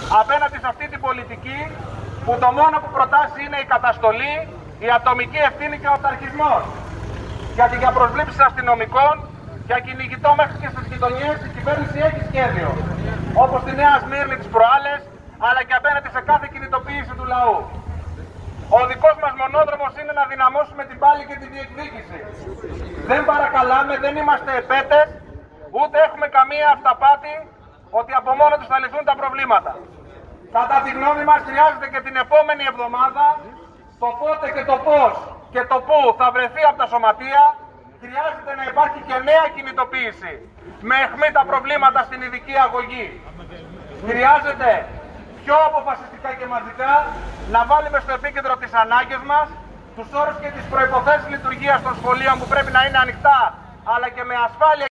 απέναντι σε αυτή την πολιτική που το μόνο που προτάσει είναι η καταστολή, η ατομική ευθύνη και ο αυταρχισμός. Γιατί για προσλήψεις αστυνομικών, για κυνηγητό μέχρι και στις γειτονιές, η κυβέρνηση έχει σχέδιο. Όπως στη Νέα Σμύρνη τις προάλλες, αλλά και απέναντι σε κάθε κινητοποίηση του λαού. Ο δικός μας μονόδρομος είναι να δυναμώσουμε την πάλη και τη διεκδίκηση. Δεν παρακαλάμε, δεν είμαστε επέτες, ούτε έχουμε καμία αυταπάτη ότι από μόνο τους θα λυθούν τα προβλήματα. Κατά τη γνώμη μας χρειάζεται και την επόμενη εβδομάδα το πότε και το πώς και το πού θα βρεθεί από τα σωματεία, χρειάζεται να υπάρχει και νέα κινητοποίηση με αιχμή τα προβλήματα στην ειδική αγωγή. Χρειάζεται πιο αποφασιστικά και μαζικά να βάλουμε στο επίκεντρο τις ανάγκες μας, τους όρους και τις προϋποθέσεις λειτουργίας των σχολείων που πρέπει να είναι ανοιχτά, αλλά και με ασφάλεια